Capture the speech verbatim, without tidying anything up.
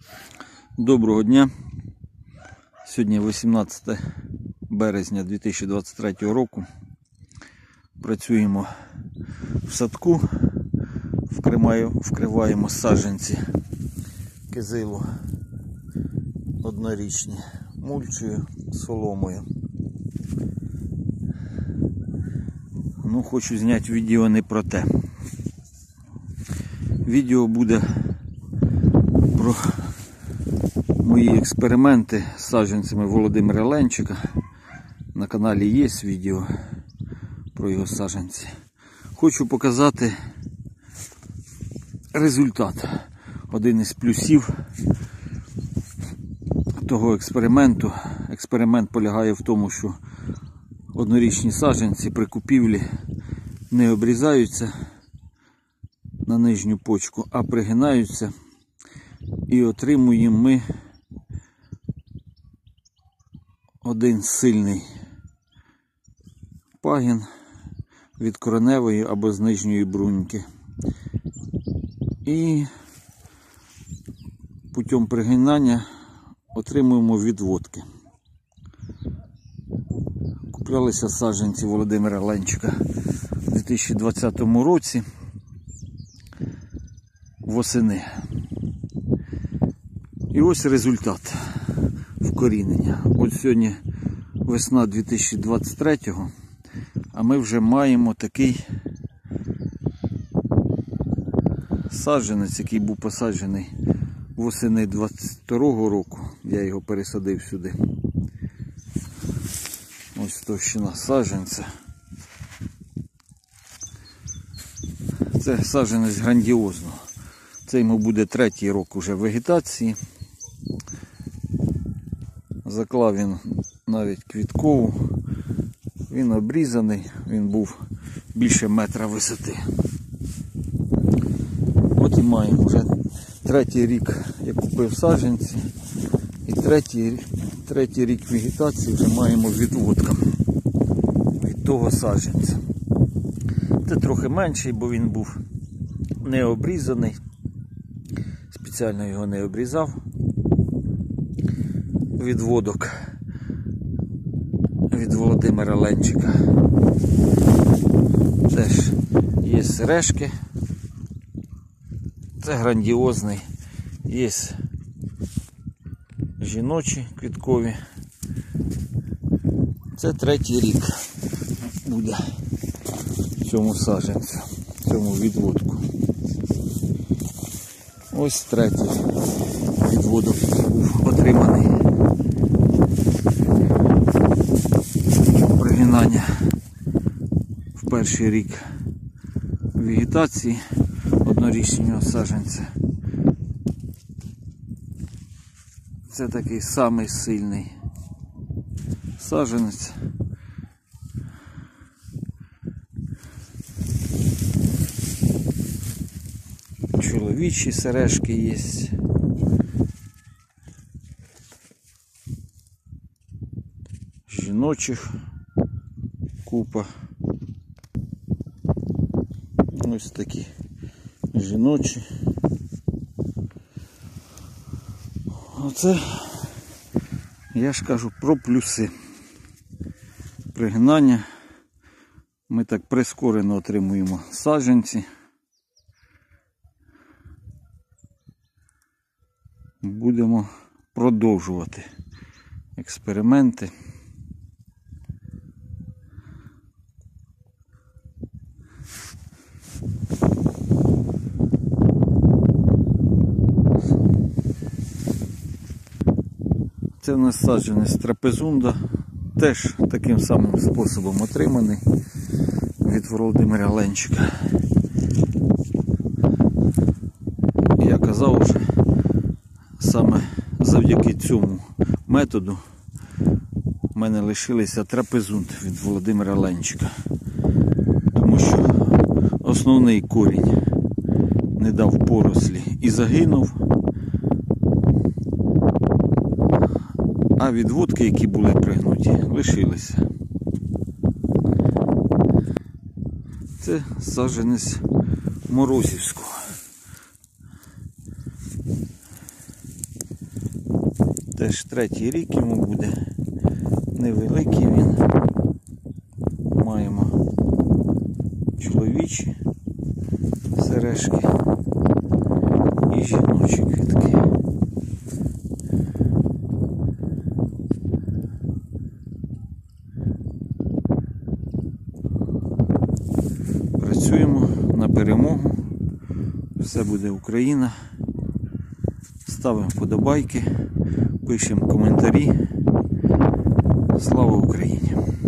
Доброго дня! Сьогодні вісімнадцяте березня дві тисячі двадцять третього року. Працюємо в садку, вкриваємо саджанці кизилу однорічні мульчою, соломою. Ну, хочу зняти відео не про те. Відео буде про мої експерименти з саджанцями Володимира Ленчика. На каналі є відео про його саджанці. Хочу показати результат. Один із плюсів того експерименту. Експеримент полягає в тому, що однорічні саджанці при купівлі не обрізаються на нижню почку, а пригинаються, і отримуємо ми один сильний пагін від кореневої або з нижньої бруньки. І путем пригинання отримуємо відводки. Куплялися саджанці Володимира Ленчика у дві тисячі двадцятому році восени. І ось результат вкорінення. От сьогодні весна дві тисячі двадцять третього, а ми вже маємо такий саджанець, який був посаджений восени двадцять другого року. Я його пересадив сюди. Ось товщина саджанця. Це саджанець грандіозного. Це йому буде третій рок уже вегетації. Заклав він навіть квіткову. Він обрізаний, він був більше метра висоти. От і маємо вже третій рік я купив саджанці. І третій, третій рік вегетації вже маємо відводком від того саджанця. Це трохи менший, бо він був не обрізаний. Спеціально його не обрізав. Відводок від Володимира Ленчика. Теж є сережки. Це грандіозний. Є жіночі квіткові. Це третій рік буде цьому саджанцю, цьому відводку. Ось третій відводок був отриманий. Пригинання в перший рік вегетації однорічного саджанця. Це такий самий сильний саджанець. Чоловічі сережки є. Жіночих купа. Ось такі жіночі. Оце, я ж кажу, про плюси пригинання. Ми так прискорено отримуємо саджанці. Будемо продовжувати експерименти. Це в нас саджанець трапезунда, теж таким самим способом отриманий від Володимира Ленчика. Я казав вже, саме завдяки цьому методу в мене лишилися трапезунд від Володимира Ленчика. Тому що основний корінь не дав порослі і загинув. А відводки, які були пригнуті, лишилися. Це саджанець Морозівського. Теж третій рік йому буде. Невеликий він. Маємо чоловічі сережки і жіночі квітки. Працюємо на перемогу. Все буде Україна. Ставимо вподобайки, пишемо коментарі. Слава Україні!